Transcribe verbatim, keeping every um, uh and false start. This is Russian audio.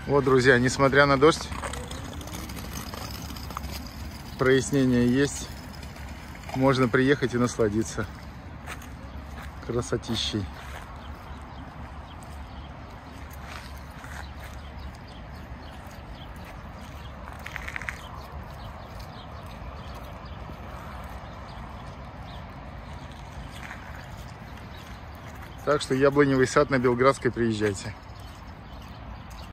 Вот, друзья, несмотря на дождь, прояснение есть. Можно приехать и насладиться красотищей. Так что яблоневый сад на Белградской приезжайте.